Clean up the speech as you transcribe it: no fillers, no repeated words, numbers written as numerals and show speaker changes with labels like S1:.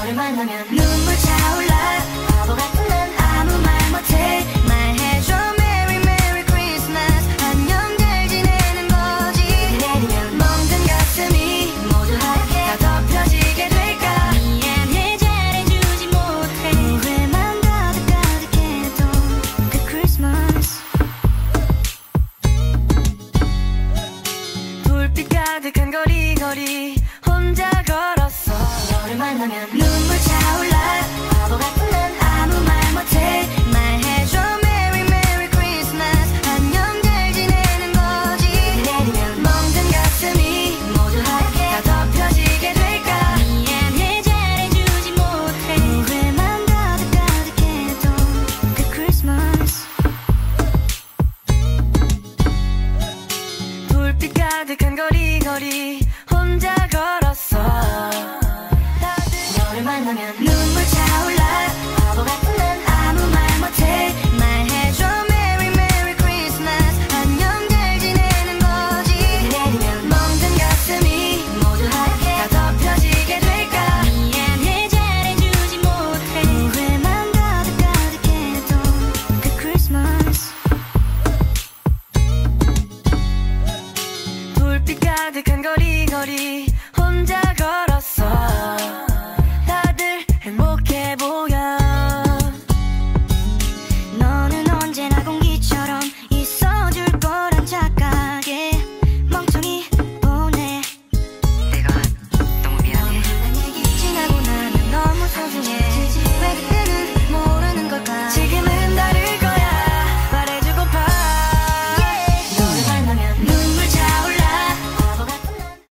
S1: 너를 만나면 눈물 차올라 바보 같은 난 아무 말 못해 말해줘 Merry Merry Christmas 안녕 잘 지내는 거지 내리면 멍든 가슴이 모두 하얗게 다 덮여지게 될까 미안해 잘해주지 못해 후회만 가득가득해도 그 크리스마스 불빛 가득한 거리거리 혼자 걸었어 너를 만나면 눈물 차올라 바보 같은 난 아무 말 못해 말해줘 Merry Merry Christmas 안녕 잘 지내는 거지 내리면 멍든 가슴이 모두 하얗게 다 덮여지게 될까 미안해 잘해주지 못해 후회만 가득가득해도 그 크리스마스 불빛 가득한 거리거리 혼자 걸었어 너를 만나면 눈물 차올라 바보 같은 날